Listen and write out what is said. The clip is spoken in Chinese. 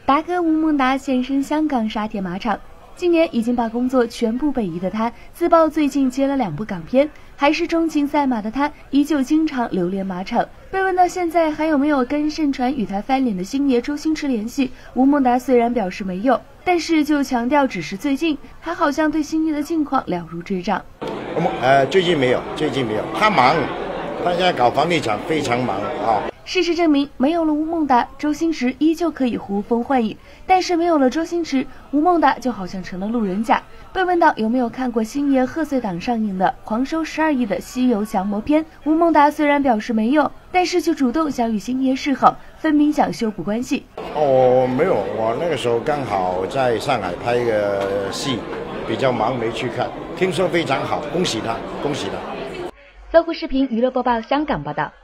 达哥吴孟达现身香港沙田马场。今年已经把工作全部北移的他，自曝最近接了2部港片，还是钟情赛马的他，依旧经常流连马场。被问到现在还有没有跟盛传与他翻脸的星爷周星驰联系，吴孟达虽然表示没有，但是就强调只是最近，他好像对星爷的近况了如指掌。 最近没有，他忙，他现在搞房地产非常忙啊。 事实证明，没有了吴孟达，周星驰依旧可以呼风唤雨；但是没有了周星驰，吴孟达就好像成了路人甲。被问到有没有看过星爷贺岁档上映的狂收12亿的《西游降魔篇》，吴孟达虽然表示没有，但是就主动想与星爷示好，分明想修补关系。 没有，我那个时候刚好在上海拍一个戏，比较忙没去看，听说非常好，恭喜他，恭喜他。 乐乎视频娱乐播报香港报道。